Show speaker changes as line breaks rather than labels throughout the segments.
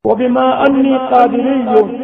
وبما أني قادري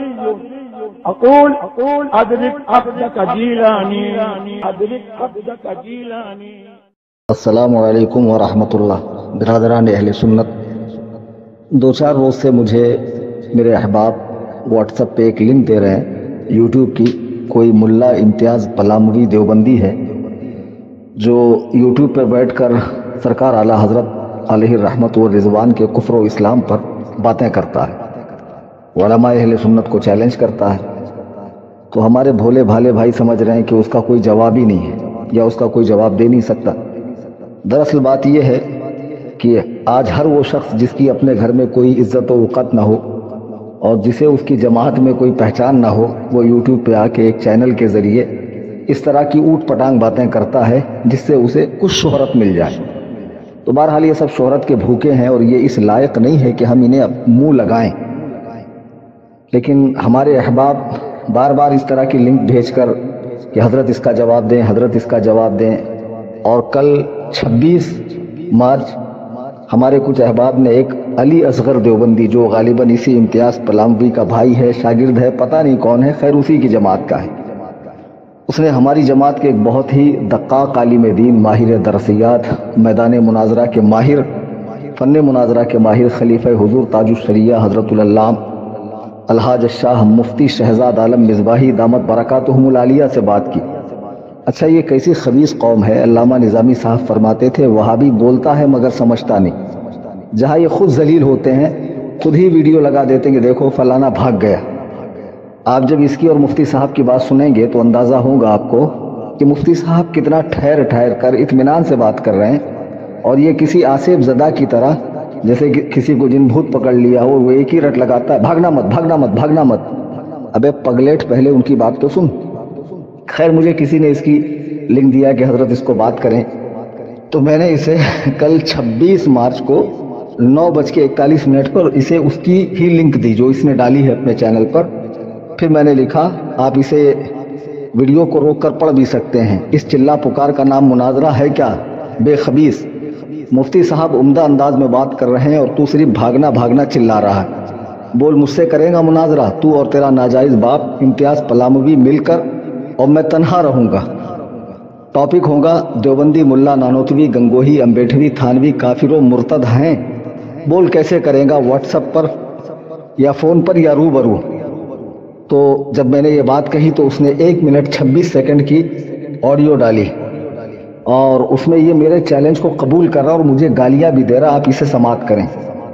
أقول أدرك عبدك جيلاني أدرك عبدك جيلاني.
السلام علیکم ورحمۃ اللہ. برادران اہل سنت، دو چار روز سے مجھے میرے احباب واٹس ایپ پہ ایک لنک دے رہے ہیں یوٹیوب کی. کوئی ملا امتیاز پلاموی دیوبندی ہے جو یوٹیوب پہ بیٹھ کر سرکار اعلیٰ حضرت علیہ الرحمت و رضوان کے کفر و اسلام پر باتیں کرتا ہے، علماء اہل سنت کو چیلنج کرتا ہے. تو ہمارے بھولے بھالے بھائی سمجھ رہے ہیں کہ اس کا کوئی جواب ہی نہیں ہے یا اس کا کوئی جواب دے نہیں سکتا. دراصل بات یہ ہے کہ آج ہر وہ شخص جس کی اپنے گھر میں کوئی عزت و وقت نہ ہو اور جسے اس کی جماعت میں کوئی پہچان نہ ہو، وہ یوٹیوب پہ آ کے ایک چینل کے ذریعے اس طرح کی اوٹ پٹانگ باتیں کرتا ہے جس سے اسے کچھ شہرت مل جائے. تو بہرحال یہ سب شہرت کے بھوکے ہیں اور یہ اس لائق نہیں ہے کہ ہم انہیں منہ لگائیں. لیکن ہمارے احباب بار بار اس طرح کی لنک بھیج کر کہ حضرت اس کا جواب دیں، حضرت اس کا جواب دیں. اور کل 26 مارچ ہمارے کچھ احباب نے ایک علی اصغر دیوبندی جو غالباً اسی امتیاز پلاموی کا بھائی ہے، شاگرد ہے، پتہ نہیں کون ہے، خیر اسی کی جماعت کا ہے، اس نے ہماری جماعت کے ایک بہت ہی دقاق عالم دین، ماہر درسیات، میدان مناظرہ کے ماہر، فن مناظرہ کے ماہر، خلیفہ حضور تاج الشریعہ حضرت العلام الحاج الشاہ مفتی شہزاد عالم مصباحی دامت برکاتہم العالیہ سے بات کی. اچھا یہ کیسی خبیث قوم ہے. علامہ نظامی صاحب فرماتے تھے وہابی بولتا ہے مگر سمجھتا نہیں. جہاں یہ خود ذلیل ہوتے ہیں خود ہی ویڈیو لگا دیتے ہیں کہ دیکھو فلانا بھاگ گیا. آپ جب اس کی اور مفتی صاحب کی بات سنیں گے تو اندازہ ہوگا آپ کو کہ مفتی صاحب کتنا ٹھہر کر اطمینان سے بات کر رہے ہیں، اور یہ کسی آصف زدہ کی طرح جیسے کہ کسی کو جن بھوت پکڑ لیا ہو وہ ایک ہی رٹ لگاتا ہے، بھاگنا مت بھاگنا مت بھاگنا مت. ابے پگلیٹ پہلے ان کی بات تو سن. خیر مجھے کسی نے اس کی لنک دیا کہ حضرت اس کو بات کریں، تو میں نے اسے کل 26 مارچ کو 9:41 پر اسے اس کی ہی لنک دی جو اس نے ڈالی ہے اپنے چینل پر. پھر میں نے لکھا آپ اسے ویڈیو کو روک کر پڑھ بھی سکتے ہیں. اس چلا پکار کا نام مناظرہ ہے کیا بے خبیث؟ مفتی صاحب عمدہ انداز میں بات کر رہے ہیں اور تو صرف بھاگنا بھاگنا چلا رہا ہے. بول مجھ سے کرے گا مناظرہ تو اور تیرا ناجائز باپ امتیاز پلاموی مل کر، اور میں تنہا رہوں گا. ٹاپک ہوگا دیوبندی ملا نانوتوی گنگوہی امبیٹھوی تھانوی کافر و مرتد ہیں. بول کیسے کرے گا، واٹس ایپ پر یا فون پر یا روبرو؟ تو جب میں نے یہ بات کہی تو اس نے 1 منٹ 26 سیکنڈ کی آڈیو ڈالی اور اس میں یہ میرے چیلنج کو قبول کر رہا اور مجھے گالیاں بھی دے رہا. آپ اسے سماعت کریں.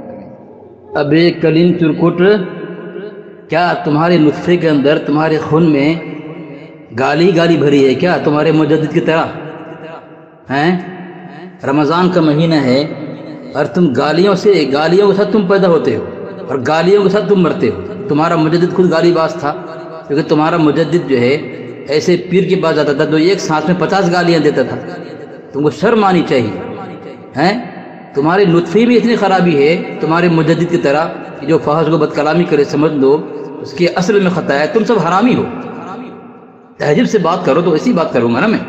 ابے کلیم ترکٹ، کیا تمہارے نطفے کے اندر تمہارے خون میں گالی بھری ہے کیا تمہارے مجدد کی طرح ہیں؟ رمضان کا مہینہ ہے اور تم گالیوں کے ساتھ تم پیدا ہوتے ہو اور گالیوں کے ساتھ تم مرتے ہو. تمہارا مجدد خود گالی باز تھا، کیونکہ تمہارا مجدد جو ہے ایسے پیر کے پاس جاتا تھا تو ایک سانس میں 50 گالیاں دیتا تھا. تم کو شرم آنی چاہیے ہیں. تمہارے نطفے میں اتنی خرابی ہے تمہارے مجدد کی طرح کہ جو فحش کو بد کلامی کرے سمجھ لو اس کے اصل میں خطا ہے. تم سب حرامی ہو. تہذیب سے بات کرو تو ایسی بات کروں گا نا میں.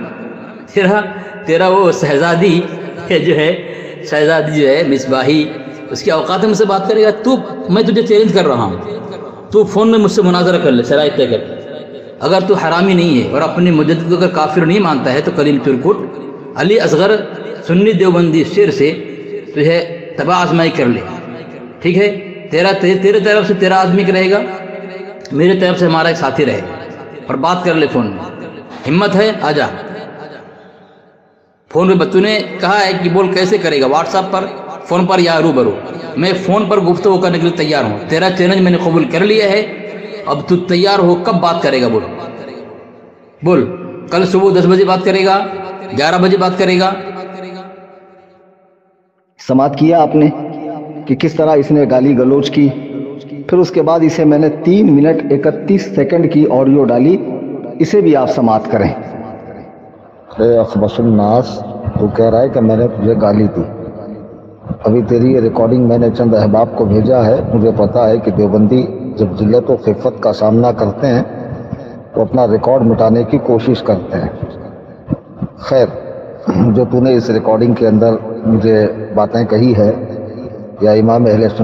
تیرا وہ شہزادی جو ہے مصباحی، اس کے اوقات میں سے بات کرے گا. میں تجھے چیلنج کر رہا ہوں، تو فون میں مجھ سے مناظرہ کر لے شرائط طے کر. اگر تو حرامی نہیں ہے اور اپنے مجدد کو اگر کافر نہیں مانتا ہے تو کلیم ترکٹ علی اصغر سنی دیوبندی شیر سے تجھے تباہ آزمائی کر لے. ٹھیک ہے، تیرے طرف سے تیرا آدمی رہے گا، میرے طرف سے ہمارا ایک ساتھی رہے گا، اور بات کر لے فون میں. ہمت ہے آ جا فون پہ. تو نے کہا ہے کہ بول کیسے کرے گا، واٹس ایپ پر، فون پر یا روبرو؟ میں فون پر گفتگو کرنے کے لیے تیار ہوں. تیرا چیلنج میں نے قبول کر لیا ہے. اب تو تیار ہو کب بات کرے گا؟ بول کل صبح 10 بجے بات کرے گا، 11 بجے بات کرے گا؟
سماعت کیا آپ نے کہ کس طرح اس نے گالی گلوچ کی. پھر اس کے بعد اسے میں نے 3 منٹ 31 سیکنڈ کی آڈیو ڈالی. اسے بھی آپ سماعت کریں. اے اخبث الناس، تو کہہ رہا ہے کہ میں نے تجھے گالی دی. ابھی تیری یہ ریکارڈنگ میں نے چند احباب کو بھیجا ہے. مجھے پتا ہے کہ دیوبندی جب ذلت و خفت کا سامنا کرتے ہیں تو اپنا ریکارڈ مٹانے کی کوشش کرتے ہیں. خیر، جو تو نے اس ریکارڈنگ کے اندر مجھے باتیں کہی ہے یا امام اہل سنت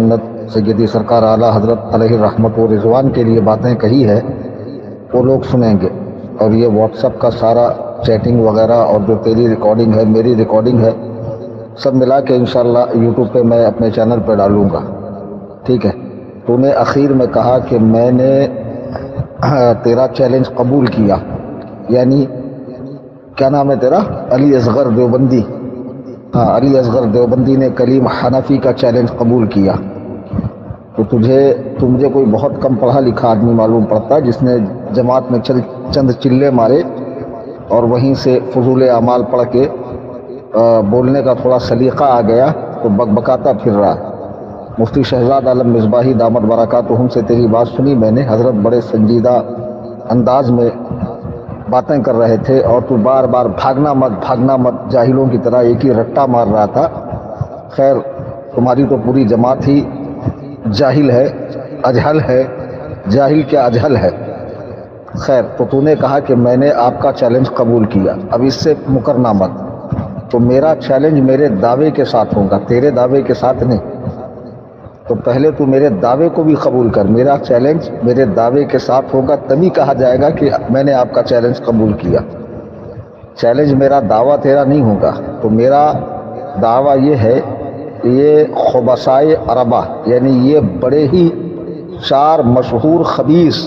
سیدی سرکار اعلیٰ حضرت علیہ رحمت و رضوان کے لیے باتیں کہی ہے وہ لوگ سنیں گے، اور یہ واٹس ایپ کا سارا چیٹنگ وغیرہ اور جو تیری ریکارڈنگ ہے میری ریکارڈنگ ہے سب ملا کے انشاءاللہ یوٹیوب پہ میں اپنے چینل پہ ڈالوں گا، ٹھیک ہے؟ تو نے اخیر میں کہا کہ میں نے تیرا چیلنج قبول کیا، یعنی کیا نام ہے تیرا؟ علی اصغر دیوبندی، ہاں علی اصغر دیوبندی نے کلیم حنفی کا چیلنج قبول کیا۔ تو مجھے کوئی بہت کم پڑھا لکھا آدمی معلوم پڑتا ہے جس نے جماعت میں چند چلے مارے اور وہیں سے فضول اعمال پڑھ کے بولنے کا تھوڑا سلیقہ آ گیا تو بکبکاتا پھر رہا۔ مفتی شہزاد عالم مصباحی دامت برکاتہم سے تیری بات سنی میں نے، حضرت بڑے سنجیدہ انداز میں باتیں کر رہے تھے اور تو بار بار بھاگنا مت جاہلوں کی طرح ایک ہی رٹا مار رہا تھا۔ خیر تمہاری تو پوری جماعت ہی جاہل ہے، اجہل ہے، جاہل کیا اجہل ہے۔ خیر تو نے کہا کہ میں نے آپ کا چیلنج قبول کیا، اب اس سے مکرنا مت، تو میرا چیلنج میرے دعوے کے ساتھ ہوگا، تیرے دعوے کے ساتھ نہیں۔ تو پہلے تو میرے دعوے کو بھی قبول کر، میرا چیلنج میرے دعوے کے ساتھ ہوگا تبھی کہا جائے گا کہ میں نے آپ کا چیلنج قبول کیا۔ چیلنج میرا دعویٰ تیرا نہیں ہوگا، تو میرا دعویٰ یہ ہے کہ یہ خبثائے عربہ، یعنی یہ بڑے ہی 4 مشہور خبیث،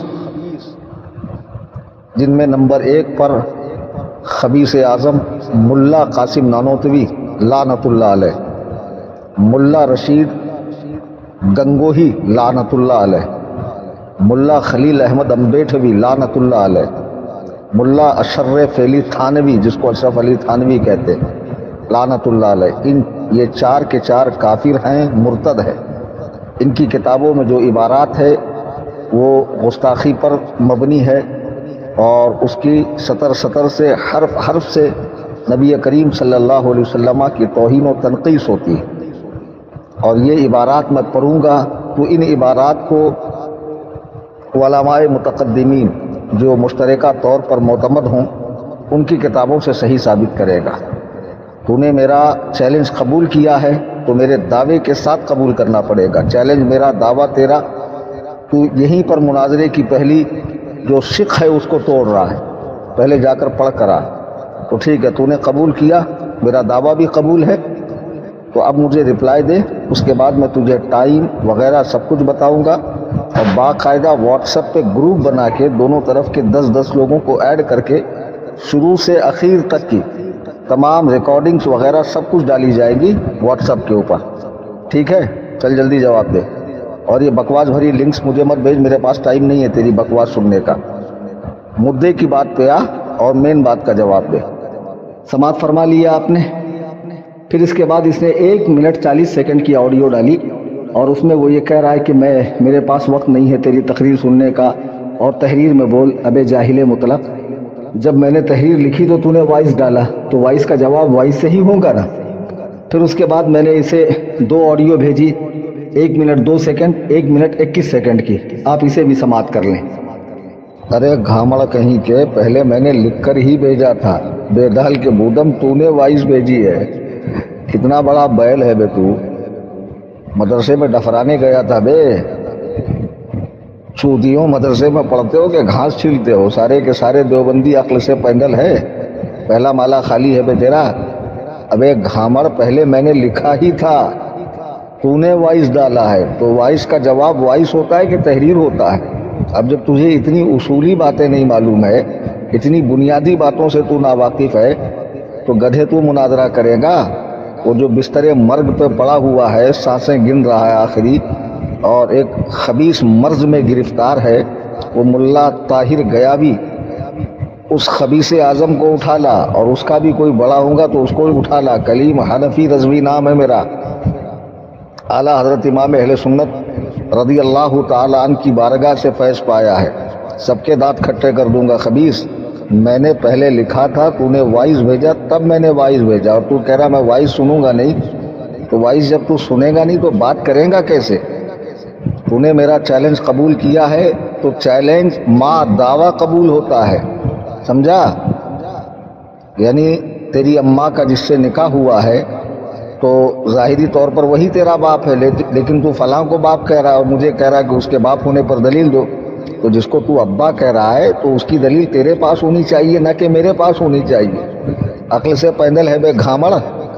جن میں نمبر 1 پر خبیث اعظم ملا قاسم نانوتوی لعنت اللہ علیہ، ملا رشید گنگوہی لعنت اللہ علیہ، ملا خلیل احمد امبیٹھوی لعنت اللہ علیہ، ملا اشرف علی تھانوی جس کو اشرف علی تھانوی کہتے لعنت اللہ علیہ، یہ 4 کے 4 کافر ہیں، مرتد ہے۔ ان کی کتابوں میں جو عبارات ہے وہ گستاخی پر مبنی ہے اور اس کی سطر سے حرف سے نبی کریم صلی اللہ علیہ وسلم کی توہین و تنقیص ہوتی ہے، اور یہ عبارات میں پڑھوں گا تو ان عبارات کو علماء متقدمین جو مشترکہ طور پر معتمد ہوں ان کی کتابوں سے صحیح ثابت کرے گا۔ تو نے میرا چیلنج قبول کیا ہے تو میرے دعوے کے ساتھ قبول کرنا پڑے گا، چیلنج میرا دعویٰ تیرا، تو یہیں پر مناظرے کی پہلی جو شق ہے اس کو توڑ رہا ہے، پہلے جا کر پڑھ کر آ، تو ٹھیک ہے تو نے قبول کیا، میرا دعویٰ بھی قبول ہے، تو اب مجھے رپلائی دے، اس کے بعد میں تجھے ٹائم وغیرہ سب کچھ بتاؤں گا، اور باقاعدہ واٹس ایپ پہ گروپ بنا کے دونوں طرف کے 10 لوگوں کو ایڈ کر کے شروع سے اخیر تک کی تمام ریکارڈنگز وغیرہ سب کچھ ڈالی جائے گی واٹس ایپ کے اوپر، ٹھیک ہے؟ چل جلدی جواب دے، اور یہ بکواس بھری لنکس مجھے مت بھیج، میرے پاس ٹائم نہیں ہے تیری بکواس سننے کا، مدعے کی بات پہ آ اور مین بات کا جواب دے۔ سماعت فرما لیا آپ نے؟ پھر اس کے بعد اس نے 1 منٹ 40 سیکنڈ کی آڈیو ڈالی اور اس میں وہ یہ کہہ رہا ہے کہ میرے پاس وقت نہیں ہے تیری تقریر سننے کا، اور تحریر میں بول ابے جاہل مطلق، جب میں نے تحریر لکھی تو نے وائس ڈالا، تو وائس کا جواب وائس سے ہی ہوگا نا۔ پھر اس کے بعد میں نے اسے 2 آڈیو بھیجی، 1 منٹ 2 سیکنڈ، 1 منٹ 21 سیکنڈ کی، آپ اسے بھی سماعت کر لیں۔ ارے گھامڑ کہیں کے، پہلے میں نے لکھ کر ہی بھیجا تھا، بے دہل کے بودم تو نے وائس بھیجی ہے، کتنا بڑا بیل ہے بے، تو مدرسے میں ڈفرانے گیا تھا بے، چودیوں مدرسے میں پڑھتے ہو کہ گھاس چھیلتے ہو، سارے کے سارے دیوبندی عقل سے پینڈل ہے، پہلا مالا خالی ہے بے تیرا۔ ابے گھامڑ پہلے میں نے لکھا ہی تھا، تو نے وائس ڈالا ہے، تو وائس کا جواب وائس ہوتا ہے کہ تحریر ہوتا ہے؟ اب جب تجھے اتنی اصولی باتیں نہیں معلوم ہے، اتنی بنیادی باتوں سے تو ناواقف ہے، تو گدھے تو مناظرہ کرے گا؟ وہ جو بستر مرگ پہ پڑا ہوا ہے، سانسیں گن رہا ہے آخری، اور ایک خبیث مرض میں گرفتار ہے، وہ ملا طاہر گیابی، اس خبیث اعظم کو اٹھا لا، اور اس کا بھی کوئی بڑا ہوگا تو اس کو بھی اٹھا لا، کلیم حنفی رضوی نام ہے میرا، اعلیٰ حضرت امام اہل سنت رضی اللہ تعالی عنہ کی بارگاہ سے فیض پایا ہے، سب کے دانت کھٹے کر دوں گا خبیث۔ میں نے پہلے لکھا تھا، تو نے وائس بھیجا، تب میں نے وائس بھیجا، اور تو کہہ رہا میں وائس سنوں گا نہیں، تو وائس جب تو سنے گا نہیں تو بات کریں گا کیسے؟ تو نے میرا چیلنج قبول کیا ہے تو چیلنج ماں دعویٰ قبول ہوتا ہے، سمجھا؟ یعنی تیری اماں کا جس سے نکاح ہوا ہے تو ظاہری طور پر وہی تیرا باپ ہے، لیکن تو فلاں کو باپ کہہ رہا ہے اور مجھے کہہ رہا ہے کہ اس کے باپ ہونے پر دلیل دو۔ تو جس کو تو ابا کہہ رہا ہے تو اس کی دلیل تیرے پاس ہونی چاہیے، نہ کہ میرے پاس ہونی چاہیے۔ عقل سے پیندل ہے بے گھامڑ،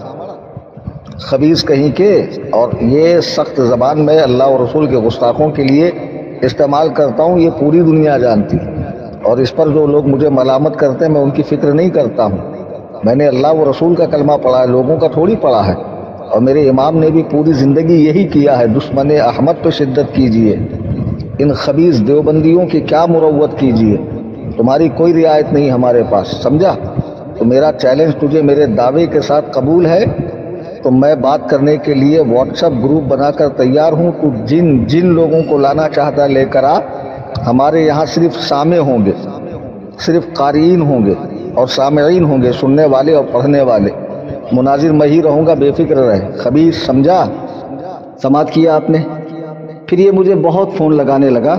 خبیث کہیں کے۔ اور یہ سخت زبان میں اللہ اور رسول کے گستاخوں کے لیے استعمال کرتا ہوں، یہ پوری دنیا جانتی ہے۔ اور اس پر جو لوگ مجھے ملامت کرتے ہیں میں ان کی فکر نہیں کرتا ہوں۔ میں نے اللہ و رسول کا کلمہ پڑھا ہے، لوگوں کا تھوڑی پڑھا ہے۔ اور میرے امام نے بھی پوری زندگی یہی کیا ہے، دشمن احمد پہ شدت کیجئے، ان خبیث دیوبندیوں کی کیا مروت کیجئے، تمہاری کوئی رعایت نہیں ہمارے پاس، سمجھا؟ تو میرا چیلنج تجھے میرے دعوے کے ساتھ قبول ہے تو میں بات کرنے کے لیے واٹس ایپ گروپ بنا کر تیار ہوں۔ تو جن لوگوں کو لانا چاہتا ہے لے کر آ۔ ہمارے یہاں صرف سامع ہوں گے، صرف قارئین ہوں گے اور سامعین ہوں گے، سننے والے اور پڑھنے والے۔ مناظر میں ہی رہوں گا، بے فکر رہے۔ خبیث، سمجھا؟ سماعت کیا آپ نے؟ پھر یہ مجھے بہت فون لگانے لگا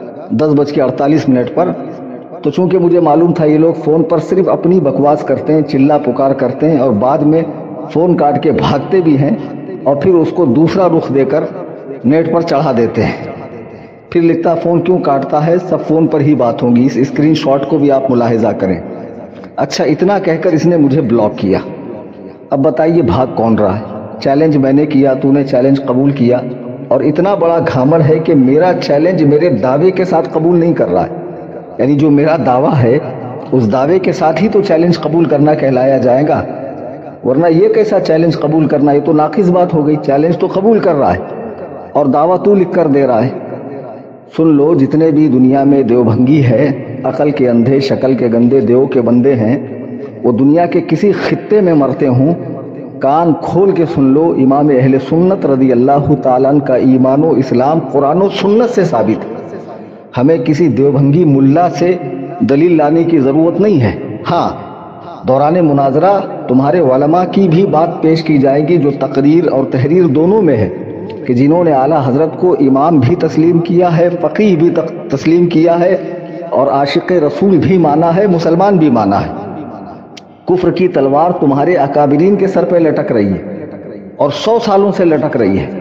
10:48 پر۔ تو چونکہ مجھے معلوم تھا یہ لوگ فون پر صرف اپنی بکواس کرتے ہیں، چلا پکار کرتے ہیں اور بعد میں فون کاٹ کے بھاگتے بھی ہیں اور پھر اس کو دوسرا رخ دے کر نیٹ پر چڑھا دیتے ہیں۔ پھر لکھتا فون کیوں کاٹتا ہے، سب فون پر ہی بات ہوگی۔ اس اسکرین شاٹ کو بھی آپ ملاحظہ کریں۔ اچھا، اتنا کہہ کر اس نے مجھے بلاک کیا۔ اب بتائیے بھاگ کون رہا ہے؟ چیلنج میں نے کیا، تو نے چیلنج قبول کیا، اور اتنا بڑا گھامڑ ہے کہ میرا چیلنج میرے دعوے کے ساتھ قبول نہیں کر رہا ہے۔ یعنی جو میرا دعویٰ ہے اس دعوے کے ساتھ ہی تو چیلنج قبول کرنا کہلایا جائے گا، ورنہ یہ کیسا چیلنج قبول کرنا؟ یہ تو ناقص بات ہو گئی۔ چیلنج تو قبول کر رہا ہے اور دعویٰ تو لکھ کر دے رہا ہے۔ سن لو، جتنے بھی دنیا میں دیوبھنگی ہے، عقل کے اندھے شکل کے گندے دیو کے بندے ہیں، وہ دنیا کے کسی خطے میں مرتے ہوں، کان کھول کے سن لو، امام اہل سنت رضی اللہ تعالیٰ عنہ کا ایمان و اسلام قرآن و سنت سے ثابت ہے۔ ہمیں کسی دیوبھنگی ملا سے دلیل لانے کی ضرورت نہیں ہے۔ ہاں، دوران مناظرہ تمہارے علماء کی بھی بات پیش کی جائے گی جو تقریر اور تحریر دونوں میں ہے، کہ جنہوں نے اعلیٰ حضرت کو امام بھی تسلیم کیا ہے، فقیہ بھی تسلیم کیا ہے اور عاشق رسول بھی مانا ہے، مسلمان بھی مانا ہے۔ کفر کی تلوار تمہارے اکابرین کے سر پہ لٹک رہی ہے اور 100 سالوں سے لٹک رہی ہے۔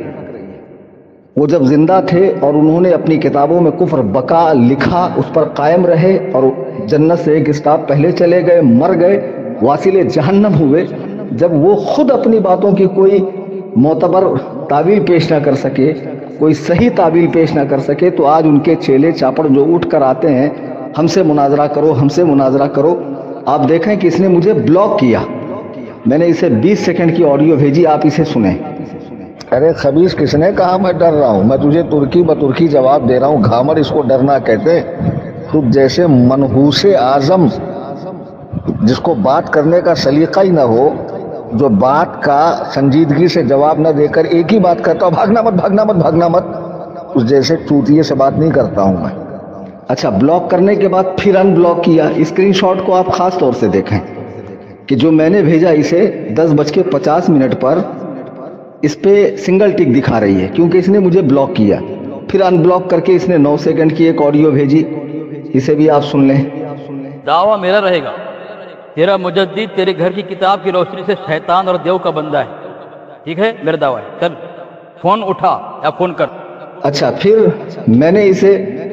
وہ جب زندہ تھے اور انہوں نے اپنی کتابوں میں کفر بقا لکھا، اس پر قائم رہے اور جنت سے ایک اسٹاپ پہلے چلے گئے، مر گئے، واصل جہنم ہوئے۔ جب وہ خود اپنی باتوں کی کوئی معتبر تعویل پیش نہ کر سکے، کوئی صحیح تعویل پیش نہ کر سکے، تو آج ان کے چیلے چاپڑ جو اٹھ کر آتے ہیں، ہم سے مناظرہ کرو، ہم سے مناظرہ کرو۔ آپ دیکھیں کہ اس نے مجھے بلاک کیا۔ میں نے اسے 20 سیکنڈ کی آڈیو بھیجی، آپ اسے سنیں۔ ارے خبیث، کس نے کہا میں ڈر رہا ہوں؟ میں تجھے ترکی بترکی جواب دے رہا ہوں۔ گھامڑ اس کو ڈرنا کہتے ہیں۔ تو جیسے منحوس اعظم جس کو بات کرنے کا سلیقہ ہی نہ ہو، جو بات کا سنجیدگی سے جواب نہ دے کر ایک ہی بات کرتا ہوں، بھاگنا مت بھاگنا مت بھاگنا مت، اس جیسے چوتیے سے بات نہیں کرتا ہوں میں۔
اچھا، بلاک کرنے کے بعد پھر ان بلاک کیا۔ اسکرین شاٹ کو آپ خاص طور سے دیکھیں کہ جو میں نے بھیجا اسے 10:50 پر اس پہ سنگل ٹک دکھا رہی ہے، کیونکہ اس نے مجھے بلاک کیا۔ پھر ان بلاک کر کے اس نے 9 سیکنڈ کی ایک آڈیو بھیجی، اسے بھی آپ سن لیں۔
دعویٰ میرا رہے گا، تیرا مجدد تیرے گھر کی کتاب کی روشنی سے شیطان اور دیو کا بندہ ہے، ٹھیک ہے؟ میرا دعویٰ ہے، چل فون اٹھا یا فون کر۔
اچھا، پھر میں نے اسے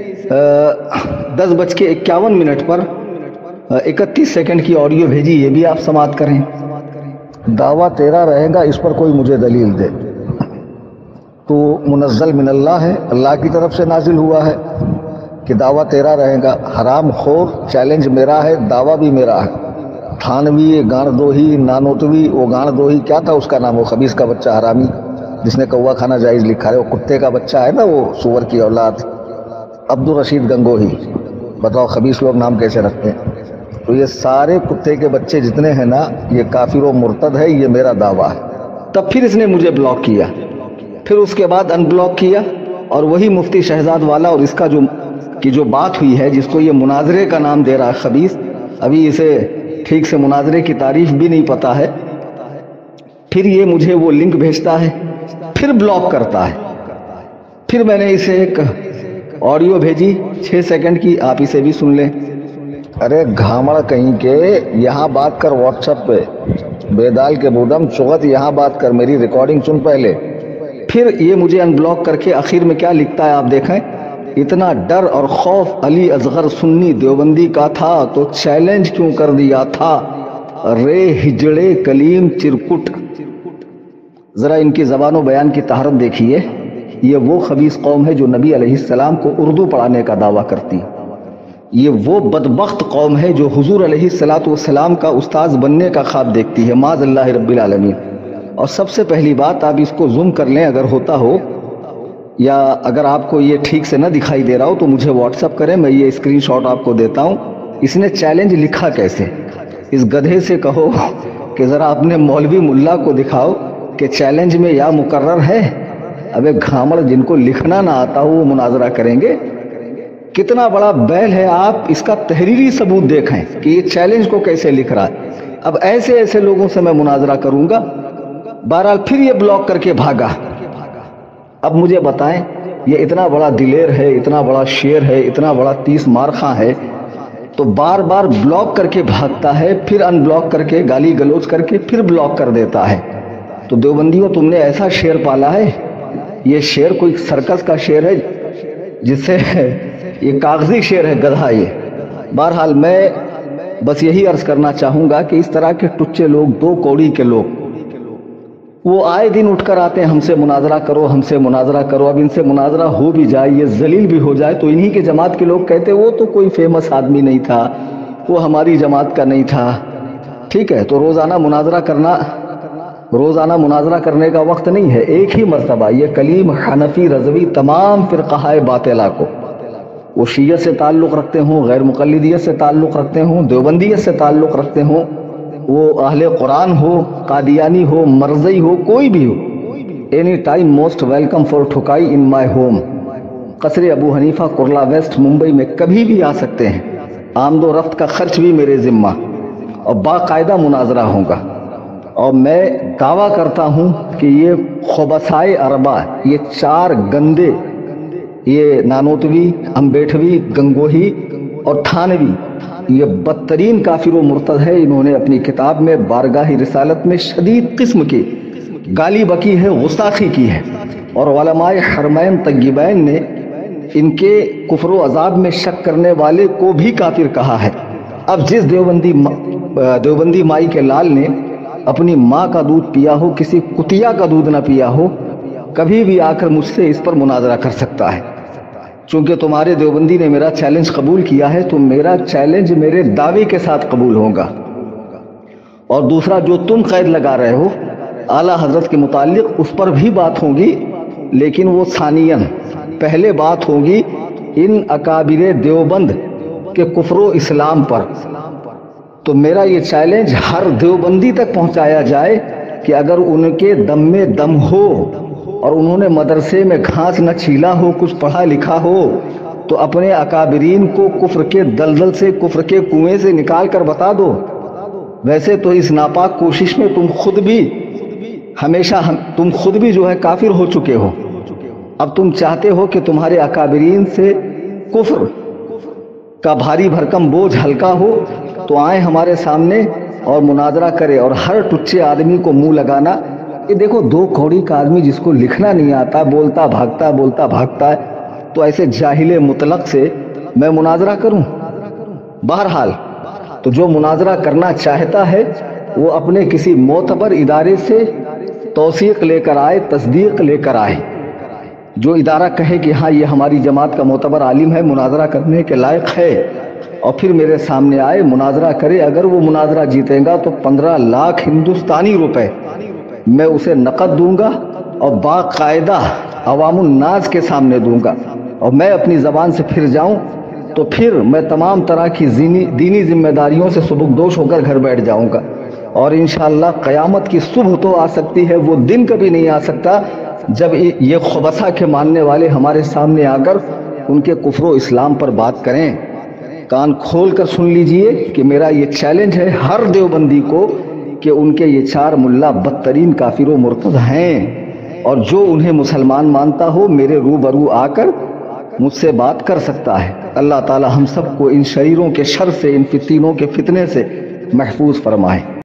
10:51 پر 31 سیکنڈ کی آڈیو بھیجی، یہ بھی آپ سماعت کریں۔
دعویٰ تیرا رہے گا، اس پر کوئی مجھے دلیل دے۔ تو منزل من اللہ ہے، اللہ کی طرف سے نازل ہوا ہے کہ دعویٰ تیرا رہے گا۔ حرام خور، چیلنج میرا ہے، دعویٰ بھی میرا ہے۔ تھانوی گان دوہی نانوتوی، وہ گان دوہی کیا تھا اس کا نام؟ وہ خبیث کا بچہ حرامی جس نے کوا کھانا جائز لکھا ہے، وہ کتے کا بچہ ہے نا، وہ سور کی اولاد، عبدالرشید گنگوہی۔ بتاؤ خبیث لوگ نام کیسے رکھتے ہیں؟ تو یہ سارے کتے کے بچے جتنے ہیں نا، یہ کافر و مرتد ہے، یہ میرا دعویٰ ہے۔
تب پھر اس نے مجھے بلاک کیا، پھر اس کے بعد ان بلاک کیا، اور وہی مفتی شہزاد والا اور اس کا جو بات ہوئی ہے، جس کو یہ مناظرے کا نام دے رہا ہے خبیث، ابھی اسے ٹھیک سے مناظرے کی تعریف بھی نہیں پتا ہے، پھر یہ مجھے وہ لنک بھیجتا ہے، پھر بلاک کرتا ہے۔ پھر میں نے اسے ایک آڈیو بھیجی 6 سیکنڈ کی، آپ اسے بھی سن لیں۔
ارے گھامڑ کہیں کے، یہاں بات کر واٹس ایپ پہ، बेदाल के बूदम चुगत यहाँ बात कर, मेरी रिकॉर्डिंग सुन पहले। फिर ये मुझे अनब्लॉक करके आखिर में क्या लिखता है आप देखें, इतना डर और खौफ अली असगर सुन्नी देवबंदी का था तो चैलेंज क्यों कर दिया था, रे हिजड़े कलीम चिरकुट। जरा इनकी ज़बान बयान की तहारत देखिए। ये वो खबीस कौम है जो नबी अलैहिस्सलाम को उर्दू पढ़ाने का दावा करती। ये वो बदबख्त कौम है जो हुजूर अलैहिस्सलाम का उस्ताद बनने का ख्वाब देखती है, माज़ल्लाहि रब्बिल आलमीन। और सबसे पहली बात, आप इसको जूम कर लें अगर होता हो, या अगर आपको ये ठीक से न दिखाई दे रहा हो तो मुझे व्हाट्सअप करें, मैं ये स्क्रीनशॉट आपको देता हूँ। इसने चैलेंज लिखा कैसे, इस गधे से कहो कि ज़रा अपने मौलवी मुल्ला को दिखाओ कि चैलेंज में या मुकर्रर है। अबे घामड़, जिनको लिखना ना आता हो वो मुनाजरा करेंगे। कितना बड़ा बैल है, आप इसका तहरीरी सबूत देखें कि ये चैलेंज को कैसे लिख रहा है। अब ऐसे ऐसे लोगों से मैं मुनाजरा करूंगा। बहरहाल फिर ये ब्लॉक करके भागा। अब मुझे बताएं, ये इतना बड़ा दिलेर है, इतना बड़ा शेर है, इतना बड़ा 30 मारखा है, तो बार बार ब्लॉक करके भागता है, फिर अनब्लॉक करके गाली गलौज करके फिर ब्लॉक कर देता है। तो देवबंदियों, तुमने ऐसा शेर पाला है, ये शेर कोई सर्कस का शेर है जिससे ये कागजी शेर है, गधा ये। बहरहाल मैं बस यही अर्ज करना चाहूंगा कि इस तरह के टुच्चे लोग, दो कौड़ी के लोग, वो आए दिन उठकर आते हैं, हमसे मुनाजरा करो, हमसे मुनाजरा करो। अब इनसे मुनाजरा हो भी जाए, ये जलील भी हो जाए, तो इन्हीं के जमात के लोग कहते वो तो कोई फेमस आदमी नहीं था, वो हमारी जमात का नहीं था। ठीक है, तो रोजाना मुनाजरा करने का वक्त नहीं है। एक ही मर्तबा ये कलीम हनफी रज़वी तमाम फ़िरक़ाए बातिला को, वो शियत से ताल्लुक़ रखते हों, गैर मुक़ल्लिदियत से ताल्लुक़ रखते हों, देवबंदियत से ताल्लुक़ रखते हों, वो अहले कुरान हो, कादियानी हो, मरज़ई हो, कोई भी हो, any time most welcome for ठुकाई in my home. Qasre Abu Hanifa, Kurla West, Mumbai में कभी भी आ सकते हैं। आमदो रफ्त का खर्च भी मेरे ज़िम्मा, और बाकायदा मुनाजरा होगा। और मैं दावा करता हूँ कि ये खुबसाए अरबा, ये 4 गंदे, ये नानोतवी, अम्बेठवी, गंगोही और थानवी, ये बदतरीन काफिर व मुर्तद है। इन्होंने अपनी किताब में बारगाही रिसालत में शदीद किस्म की गाली बकी है, गुस्ताखी की है, और उलमाए हरमैन तय्यबैन ने इनके कुफ्र व अजाब में शक करने वाले को भी काफिर कहा है। अब जिस देवबंदी माई के लाल ने अपनी माँ का दूध पिया हो, किसी कुतिया का दूध ना पिया हो, कभी भी आकर मुझसे इस पर मुनाजरा कर सकता है। चूंकि तुम्हारे देवबंदी ने मेरा चैलेंज कबूल किया है, तो मेरा चैलेंज मेरे दावे के साथ कबूल होगा। और दूसरा, जो तुम कैद लगा रहे हो आला हजरत के मुतालिक, उस पर भी बात होगी, लेकिन वो सानियन, पहले बात होगी इन अकाबिर देवबंद के कुफ्र इस्लाम पर। तो मेरा ये चैलेंज हर देवबंदी तक पहुंचाया जाए कि अगर उनके दम में दम हो और उन्होंने मदरसे में घास न छीला हो, कुछ पढ़ा लिखा हो, तो अपने अकाबिरीन को कुफ्र के दलदल से, कुफ्र के कुएं से निकाल कर बता दो। वैसे तो इस नापाक कोशिश में तुम खुद भी जो है काफिर हो चुके हो। अब तुम चाहते हो कि तुम्हारे अकाबिरीन से कुफ्र का भारी भरकम बोझ हल्का हो, तो आए हमारे सामने और मुनाजरा करे। और हर टुच्चे आदमी को मुंह लगाना, ये देखो 2 कौड़ी का आदमी जिसको लिखना नहीं आता, बोलता भागता है, तो ऐसे जाहिले मुतलक से मैं मुनाजरा करूं? बहरहाल, तो जो मुनाजरा करना चाहता है वो अपने किसी मोतबर इदारे से तौसीक लेकर आए, तस्दीक लेकर आए। जो इदारा कहे कि हाँ ये हमारी जमात का मोतबर आलिम है, मुनाजरा करने के लायक है, और फिर मेरे सामने आए, मुनाजरा करे। अगर वो मुनाजरा जीतेगा तो 15 लाख हिंदुस्तानी रुपए मैं उसे नकद दूंगा और बाकायदा अवामुन्नास के सामने दूंगा। और मैं अपनी ज़बान से फिर जाऊं तो फिर मैं तमाम तरह की दीनी जिम्मेदारियों से सुबुकदोश होकर घर बैठ जाऊंगा। और इंशाअल्लाह क़यामत की सुबह तो आ सकती है, वो दिन कभी नहीं आ सकता जब ये खुबसा के मानने वाले हमारे सामने आकर उनके कुफ्र इस्लाम पर बात करें। कान खोल कर सुन लीजिए कि मेरा ये चैलेंज है हर देवबंदी को कि उनके ये 4 मुल्ला बदतरीन काफिर व मुर्तद हैं, और जो उन्हें मुसलमान मानता हो मेरे रूबरू आकर मुझसे बात कर सकता है। अल्लाह ताला हम सबको इन शरीरों के शर से, इन फितीनों के फितने से महफूज फरमाए।